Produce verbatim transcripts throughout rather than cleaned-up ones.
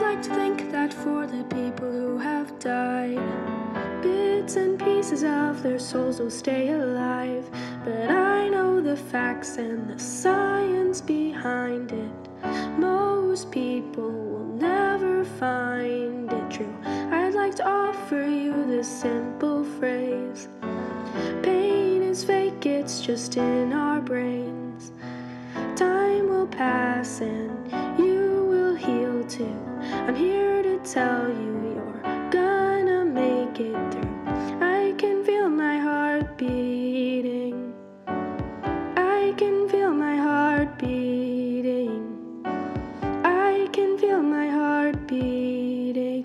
like to think that for the people who have died, bits and pieces of their souls will stay alive. But I know the facts and the science behind it. Most people will never find it true. I'd like to offer you this simple phrase: pain is fake, it's just in our brains. Time will pass and you will heal too. I'm here to tell you you're gonna make it through. I can feel my heart beating. I can feel my heart beating. I can feel my heart beating.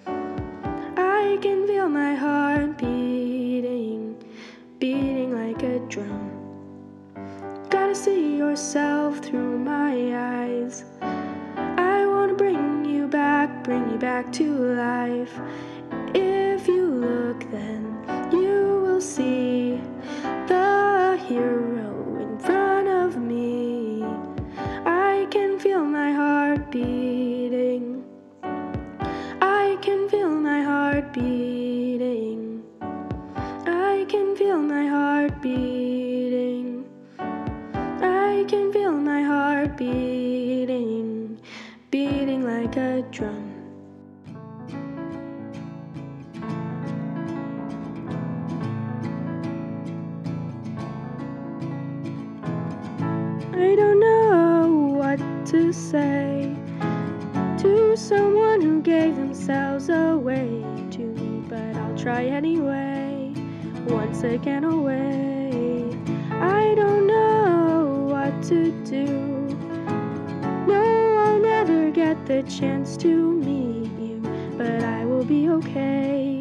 I can feel my heart beating, beating like a drum. Gotta see yourself through my eyes. I wanna bring you back, bring you back to life. If you look, then you will see the hero in front of me. I can feel my heart beating. I can feel my heart beating. I can feel my heart beating. I can feel my heart beating, beating like a drum. I don't know what to say to someone who gave themselves away to me, but I'll try anyway, once again away. I don't know what to do. No, I'll never get the chance to meet you, but I will be okay.